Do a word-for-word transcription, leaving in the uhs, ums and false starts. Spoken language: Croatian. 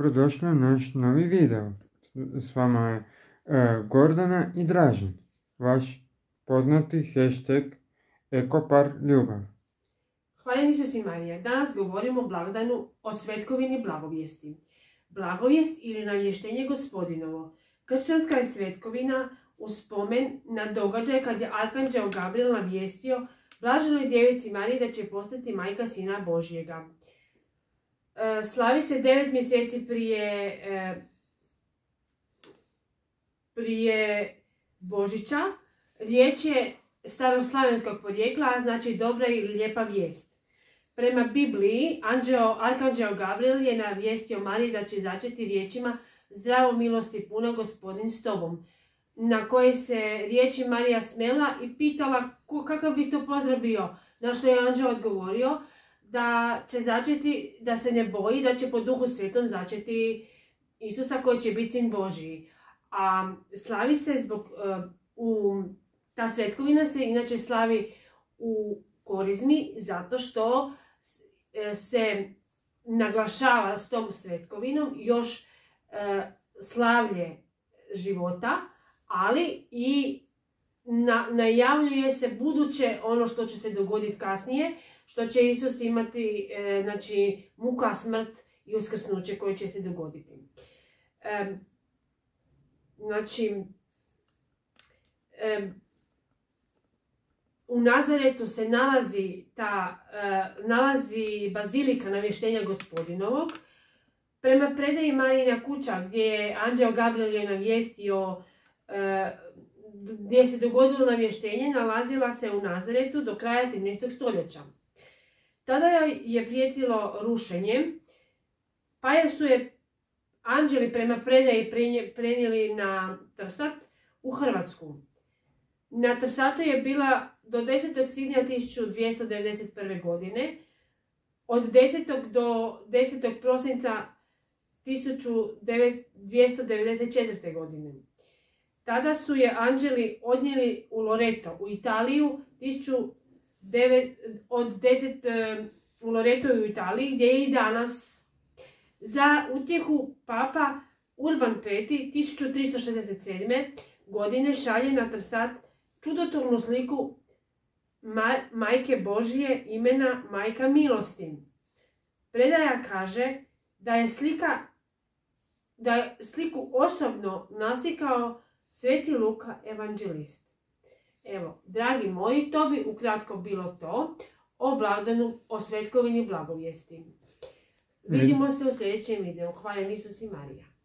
dobrodošli u naš novi video. S vama je e, Gordana i Dražen, vaš poznati hashtag Ekopar ljubav. Hvala Isus i Marija. Danas govorimo o blagdanu o svetkovini blagovijesti. Blagovijest ili navještenje Gospodinovo. Kršćanska je svetkovina u spomen na događaj kad je arkanđeo Gabriel navijestio blaženoj djevici Mariji da će postati majka Sina Božjega. E, slavi se devet mjeseci prije, e, prije Božića. Riječ je staroslavenskog porijekla, a znači dobra i lijepa vijest. Prema Bibliji, anđeo, arkanđeo Gabriel je navijestio Mariji da će začeti riječima zdravo milosti puno Gospodin s tobom. Na koje se riječi Marija smela i pitala kakav bi to pozdrav bio. Na što je anđeo odgovorio da će začeti, da se ne boji, da će po Duhu Svetom začeti Isusa koji će biti Sin Božji. A slavi se zbog, u, ta svetkovina se inače slavi u Korizmi zato što se naglašava s tom svetkovinom još slavlje života, ali i na, najavljuje se buduće ono što će se dogoditi kasnije, što će Isus imati e, znači, muka, smrt i uskrsnuće koje će se dogoditi. E, znači, e, u Nazaretu se nalazi, ta, e, nalazi bazilika navještenja Gospodinovog. Prema predaji Marijina kuća gdje je anđeo Gabriel je navijestio e, gdje se dogodilo navještenje, nalazila se u Nazaretu do kraja trinaestog stoljeća. Tada je prijetilo rušenjem, pa su je anđeli prema predaji prenijeli na Trsat u Hrvatsku. Na Trsatu je bila do desetog svibnja tisuću dvjesto devedeset prve. godine, od desetog do desetog prosinca tisuću dvjesto devedeset četvrte. godine. Tada su je anđeli odnijeli u Loreto, u Italiju, od deset u Loreto u Italiji, gdje je i danas. Za utjehu papa Urban peti tisuću tristo šezdeset sedme. godine šalje na Trsat čudotvornu sliku ma, Majke Božje imena Majka milosti. Predaja kaže da je slika, da je sliku osobno naslikao Sveti Luka evanđelist. Evo, dragi moji, to bi ukratko bilo to o blagdanu, o svetkovini blagovijesti. Vidimo se u sljedećem videu. Hvala Isus i Marija.